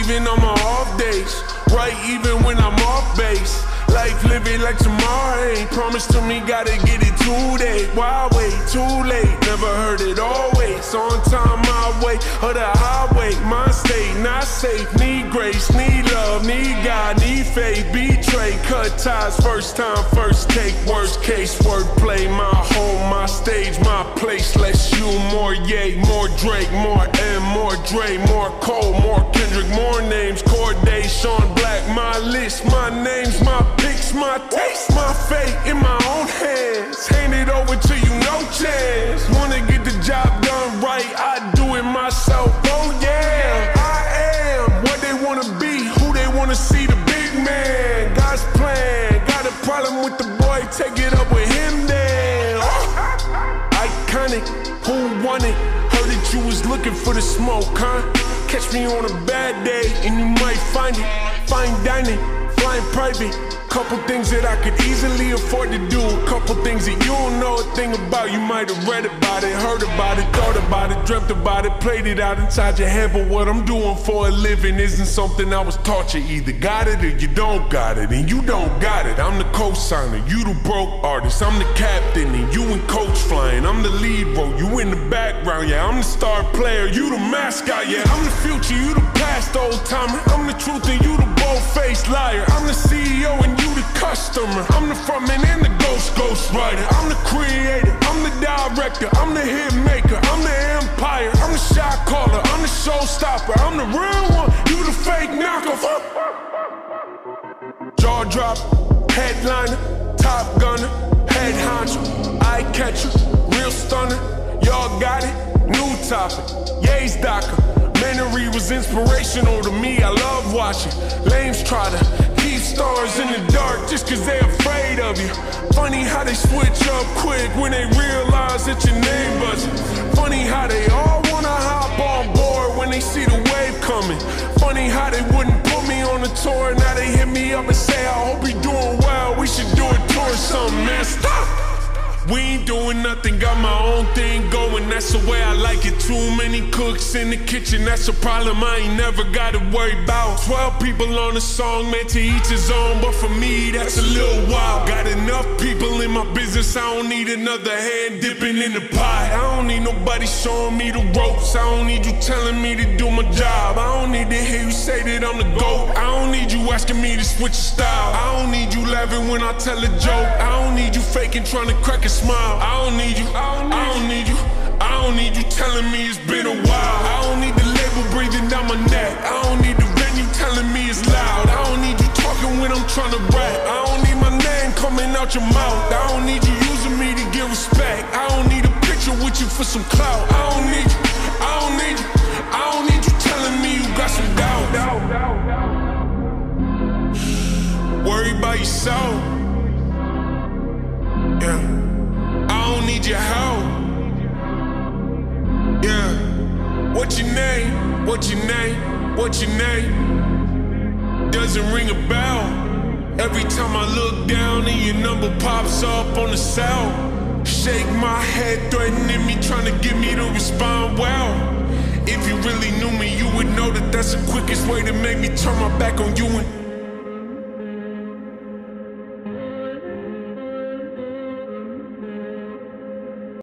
even on my off days. Right, even when I'm off base. Life living like tomorrow ain't promised to me, gotta get it today. Why wait? Too late, never heard it always. On time, my way, or the highway. My state, not safe, need grace, need love, need God, need faith. Betray, cut ties, first time, first take. Worst case, wordplay, my home, my stage, my place. Less you, more Ye, more Drake, more M, more Dre, more Cole, more Kendrick, more names. Corday, Sean Black, my list, my names, my picks, my taste, my fate in my own hands. Hand it over to you, no chance. Wanna get the job done right, I do it myself. Oh yeah, I am what they wanna be, who they wanna see, the big man. God's plan, got a problem with the boy, take it up with him then. Iconic, who won it? Heard that you was looking for the smoke, huh? Catch me on a bad day and you might find it. Fine dining, flying private. Couple things that I could easily afford to do. A couple things that you don't know a thing about. You might have read about it, heard about it, thought about it, dreamt about it, played it out inside your head. But what I'm doing for a living isn't something I was taught. You either got it or you don't got it, and you don't got it. I'm the co-signer, you the broke artist. I'm the captain and you and coach flying. I'm the lead role, you in the background. Yeah, I'm the star player, you the mascot. Yeah, I'm the future, you the past, old timer. I'm the truth and you the bold-faced liar. I'm the CEO and you the customer. I'm the frontman and the ghost writer. I'm the creator, I'm the director, I'm the hit maker, I'm the empire, I'm the shot caller, I'm the showstopper, I'm the real one, you the fake knockoff. Jaw drop, headliner, top gunner, head honcho, eye catcher, real stunner. Y'all got it, new topic, Ye's DACA. Memory was inspirational to me, I love watching lames try to keep stars in the dark just cause they afraid of you. Funny how they switch up quick when they realize that your name buzzing. Funny how they all wanna hop on board when they see the wave coming. Funny how they wouldn't put me on a tour, now they hit me up and say I hope you're doing well, we should do a tour or something, man. Stop! We ain't doing nothing, got my own thing going, that's the way I like it. Too many cooks in the kitchen, that's a problem I ain't never gotta worry about. 12 people on a song, man, to each his own, but for me, that's a little wild. Got enough people in my business, I don't need another hand dipping in the pie. I don't need nobody showing me the ropes, I don't need you telling me to do my job. I don't need to hear you say that I'm the GOAT. I don't need you asking me to switch style. I don't need you laughing when I tell a joke. I don't need you faking, trying to crack a smile. I don't need you, I don't need you, I don't need you telling me it's been a while. I don't need the label breathing down my neck. I don't need the venue telling me it's loud. I don't need you talking when I'm trying to rap. I don't need my name coming out your mouth. I don't need you using me to get respect. I don't need a picture with you for some clout. I don't need you, I don't need you, I don't need you telling me you got some doubt. Worry about yourself. Yeah. I don't need your help. Yeah. What's your name? What's your name? What's your name? Doesn't ring a bell. Every time I look down and your number pops up on the cell. Shake my head, threatening me, trying to get me to respond well. If you really knew me, you would know that that's the quickest way to make me turn my back on you and